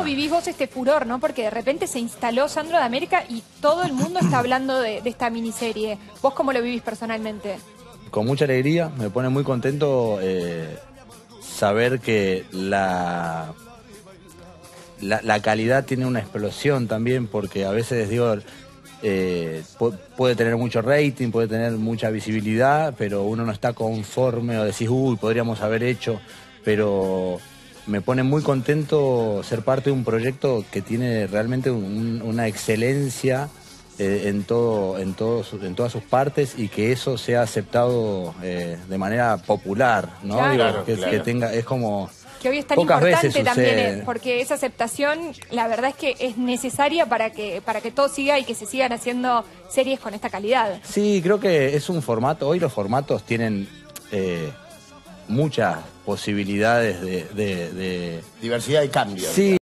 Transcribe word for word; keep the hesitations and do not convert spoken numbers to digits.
vivís vos este furor, ¿no? Porque de repente se instaló Sandro de América y todo el mundo está hablando de, de esta miniserie. ¿Vos cómo lo vivís personalmente? Con mucha alegría, me pone muy contento eh, saber que la, la, la calidad tiene una explosión también, porque a veces digo, eh, puede tener mucho rating, puede tener mucha visibilidad, pero uno no está conforme o decís, uy, podríamos haber hecho, pero me pone muy contento ser parte de un proyecto que tiene realmente un, una excelencia eh, en, todo, en, todo, en todas sus partes, y que eso sea aceptado eh, de manera popular, ¿no? Claro, Digo, que, claro. que tenga, es como... Que hoy es tan Pocas importante veces también, sucede. eh, porque esa aceptación, la verdad es que es necesaria para que para que todo siga y que se sigan haciendo series con esta calidad. Sí, creo que es un formato, hoy los formatos tienen eh, muchas posibilidades de, de, de... Diversidad y cambio. Sí.